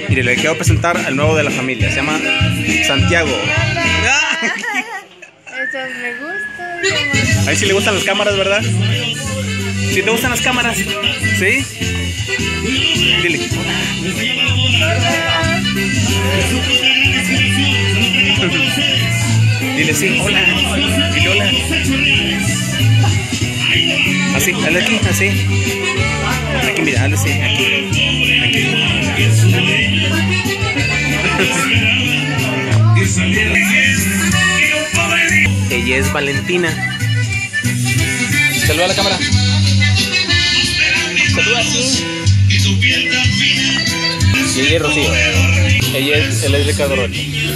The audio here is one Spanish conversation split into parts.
Mire, le quiero presentar al nuevo de la familia. Se llama Santiago. Eso me gusta. A ver si le gustan las cámaras, ¿verdad? ¿Si te gustan las cámaras? ¿Sí? Dile. Dile sí, hola. Dile hola. Así, dale aquí, así. Aquí, mira, dale así, aquí. Aquí. Ella es Valentina. Saluda a la cámara. Saluda así. Y ella es Rocío. Él es Ricardo Rocha.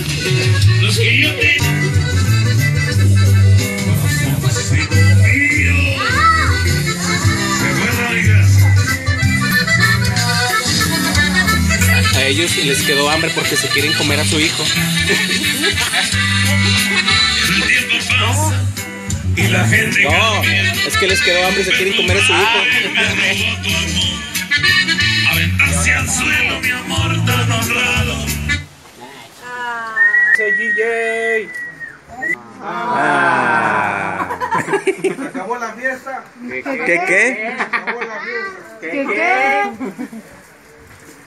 A ellos les quedó hambre porque se quieren comer a su hijo. Y la gente no, es que les quedó hambre y se quieren comer a su hijo. aventarse al suelo, mi amor tan honrado. Soy DJ. Se acabó la fiesta. ¿Qué? Se acabó la fiesta. ¿Qué?